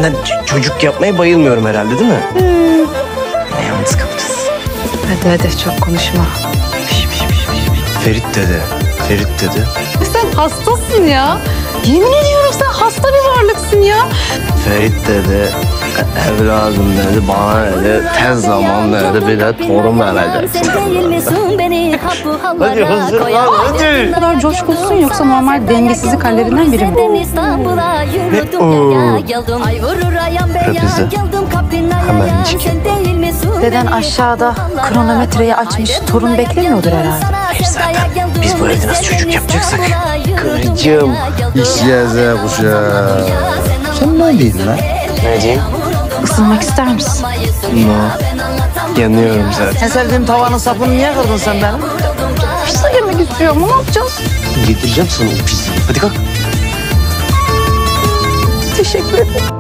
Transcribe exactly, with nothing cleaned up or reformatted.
Ben ç- çocuk yapmaya bayılmıyorum herhalde değil mi? Hmm. Ne yalnız kalacağız. Hadi hadi çok konuşma. Ferit dedi. Ferit dedi. Sen hastasın ya. Yemin ediyorum sen hasta bir varlıksın ya. Ferit dedi. "E- Evladım dedi. Bana dedi. Tez zaman dedi. Bir de torun vereceksin. Hadi hazırlan hadi. Bu kadar coşkulsun yoksa normal dengesizlik hallerinden biri mi? Ne o? Rapizde. Hemen çık. Deden aşağıda kronometreyi açmış torun beklemiyordur herhalde. Hayır zaten biz bu evde nasıl çocuk yapacaksak. Kıvırcığım. X, Y, Z kuşağı. Sen ne diyorsun lan? Ne diyeyim? Isınmak ister misin? No. Yanıyorum zaten. En sevdiğim tavanın sapını niye kırdın sen benim? Pizza yemek istiyorum. Ne yapacağız? Getireceğim sana o pizzayı. Hadi kalk. Teşekkür ederim.